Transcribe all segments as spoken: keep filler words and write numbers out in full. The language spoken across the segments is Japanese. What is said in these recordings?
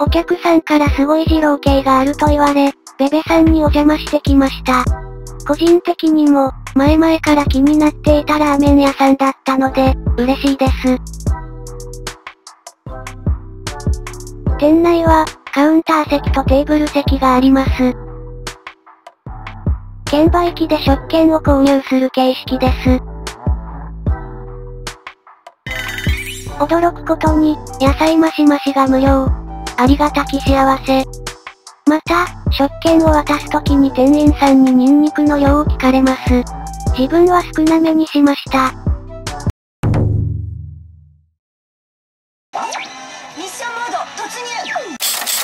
お客さんからすごい二郎系があると言われ、ベベさんにお邪魔してきました。個人的にも、前々から気になっていたラーメン屋さんだったので、嬉しいです。店内は、カウンター席とテーブル席があります。券売機で食券を購入する形式です。驚くことに、野菜増し増しが無料。ありがたき幸せ。また、食券を渡すときに店員さんにニンニクの量を聞かれます。自分は少なめにしました。 ミッションモード突入。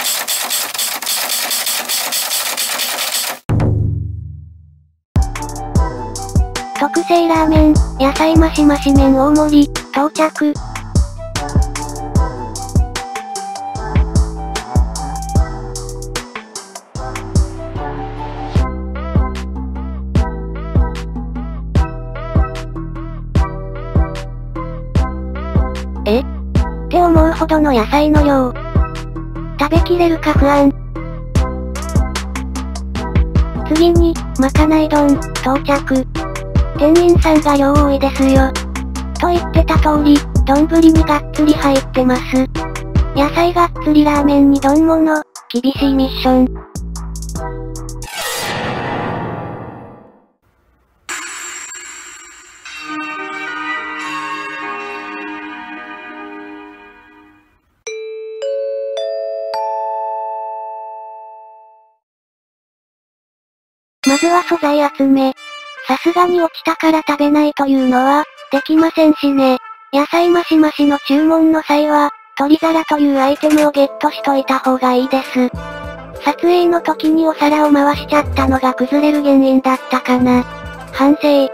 特製ラーメン、野菜増し増し麺大盛り、到着。え？って思うほどの野菜の量。食べきれるか不安。次に、まかない丼、到着。店員さんが量多いですよ。と言ってた通り、丼にがっつり入ってます。野菜がっつりラーメンに丼物、厳しいミッション。まずは素材集め。さすがに落ちたから食べないというのは、できませんしね。野菜増し増しの注文の際は、取り皿というアイテムをゲットしといた方がいいです。撮影の時にお皿を回しちゃったのが崩れる原因だったかな。反省。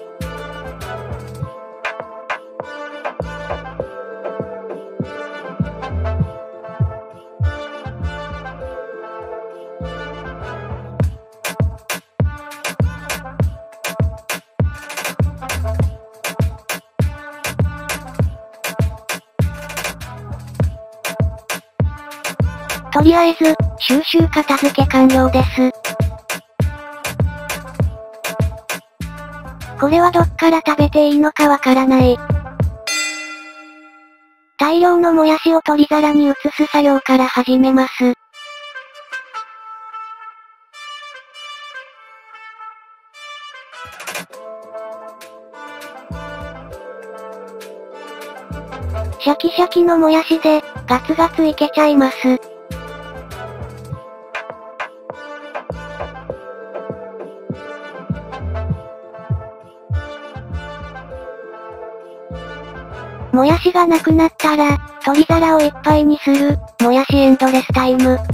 とりあえず、収集片付け完了です。これはどっから食べていいのかわからない。大量のもやしを取り皿に移す作業から始めます。シャキシャキのもやしで、ガツガツいけちゃいます。もやしがなくなったら、取り皿をいっぱいにする、もやしエンドレスタイム。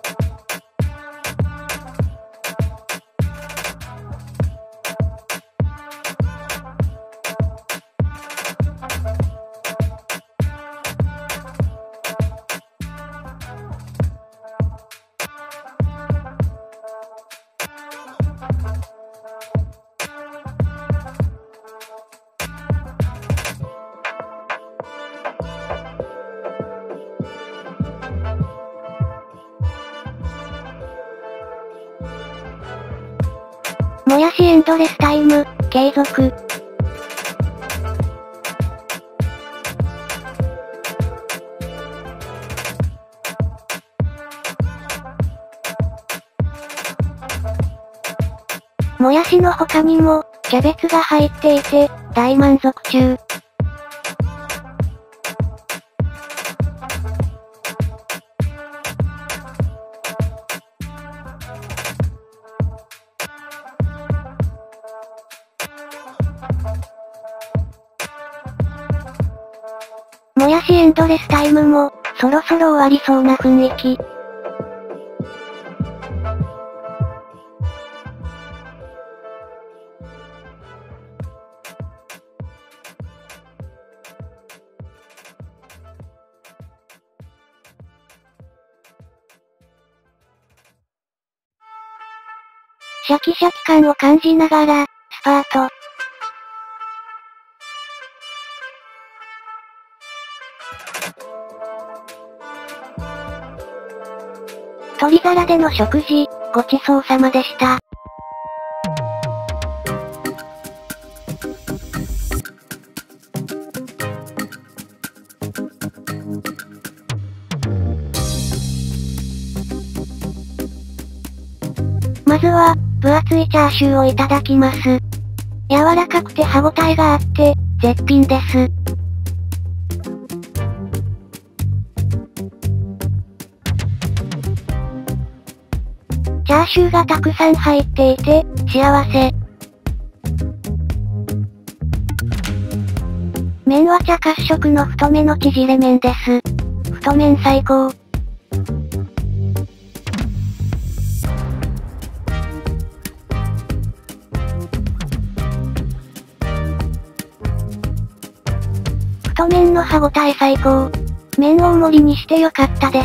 もやしエンドレスタイム、継続。もやしの他にも、キャベツが入っていて、大満足中。もやしエンドレスタイムも、そろそろ終わりそうな雰囲気。シャキシャキ感を感じながら、スパート。 取り皿での食事、ごちそうさまでした。まずは、分厚いチャーシューをいただきます。柔らかくて歯ごたえがあって、絶品です。チャーシューがたくさん入っていて、幸せ。麺は茶褐色の太めの縮れ麺です。太麺最高。太麺の歯ごたえ最高。麺大盛りにしてよかったです。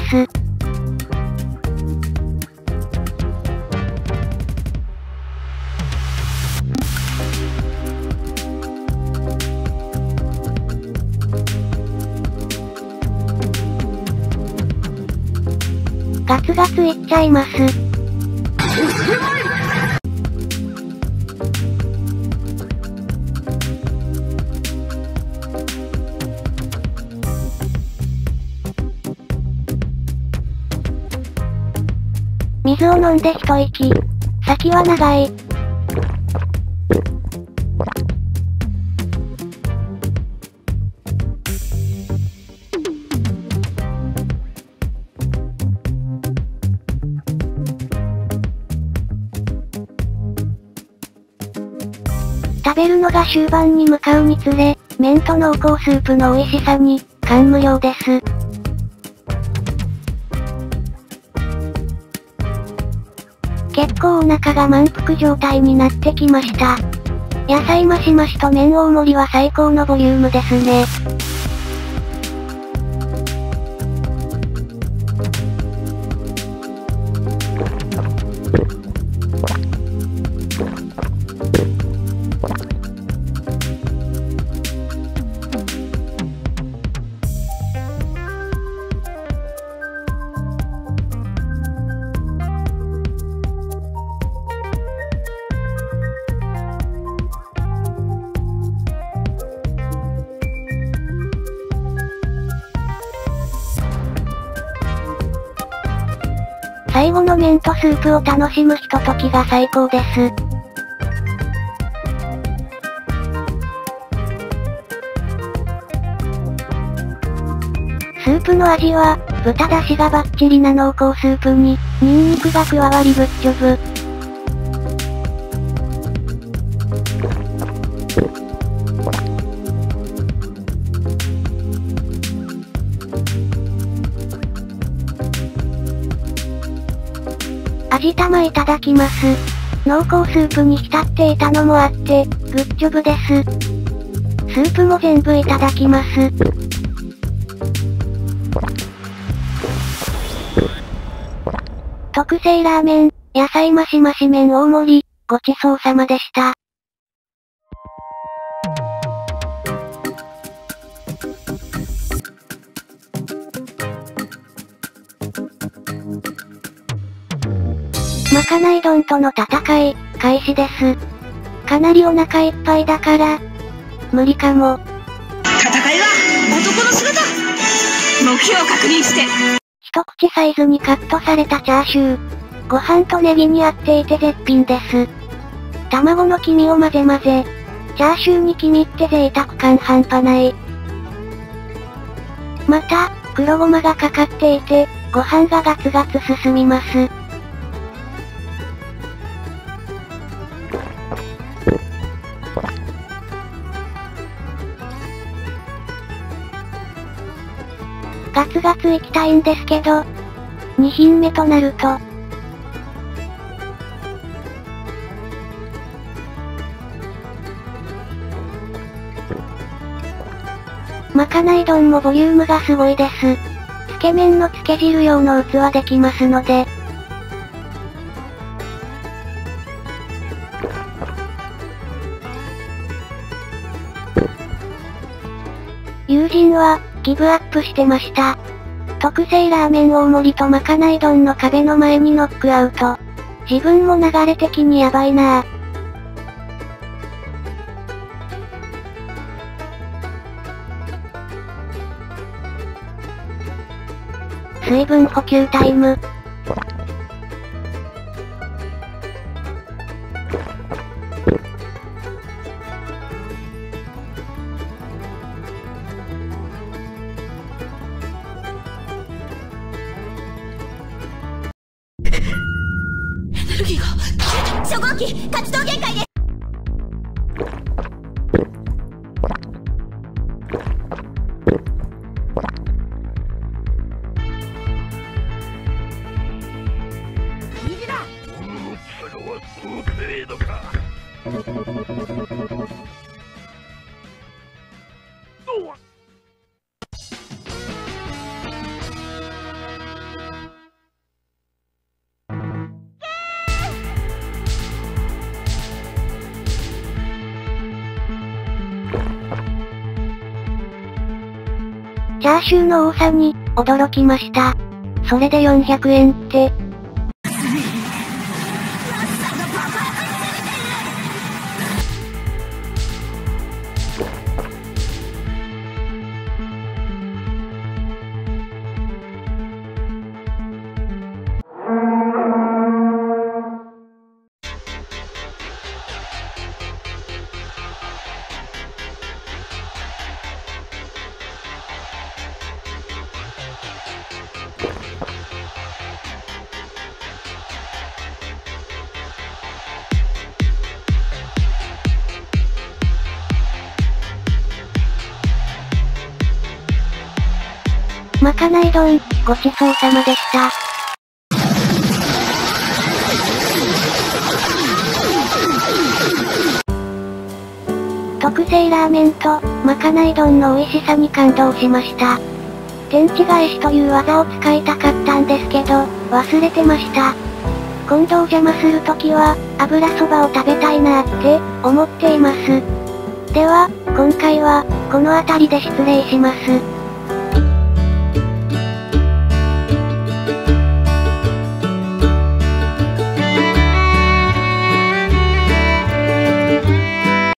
ガツガツいっちゃいます。水を飲んで一息。先は長い。食べるのが終盤に向かうにつれ、麺と濃厚スープの美味しさに、感無量です。結構お腹が満腹状態になってきました。野菜増し増しと麺大盛りは最高のボリュームですね。最後の麺とスープを楽しむひとときが最高です。スープの味は、豚だしがバッチリな濃厚スープに、ニンニクが加わりぶっちょぶ。味玉いただきます。濃厚スープに浸っていたのもあって、グッジョブです。スープも全部いただきます。特製ラーメン、野菜増し増し麺大盛り、ごちそうさまでした。まかない丼との戦い、開始です。かなりお腹いっぱいだから、無理かも。 戦いは男の仕事。目標を確認して。 一口サイズにカットされたチャーシュー。ご飯とネギに合っていて絶品です。卵の黄身を混ぜ混ぜ。チャーシューに黄身って贅沢感半端ない。また、黒ごまがかかっていて、ご飯がガツガツ進みます。ガツガツいきたいんですけど、に品目となると、まかない丼もボリュームがすごいです。つけ麺のつけ汁用の器できますので、友人は、ギブアップしてました。 特製ラーメン大盛りとまかない丼の壁の前にノックアウト。自分も流れ的にやばいなぁ。水分補給タイム。 エネルギーが初号機活動限界です。 チャーシューの多さに、驚きました。それでよんひゃくえんって。まかない丼、ごちそうさまでした。特製ラーメンと、まかない丼の美味しさに感動しました。天地返しという技を使いたかったんですけど、忘れてました。今度お邪魔するときは、油そばを食べたいなーって、思っています。では、今回は、この辺りで失礼します。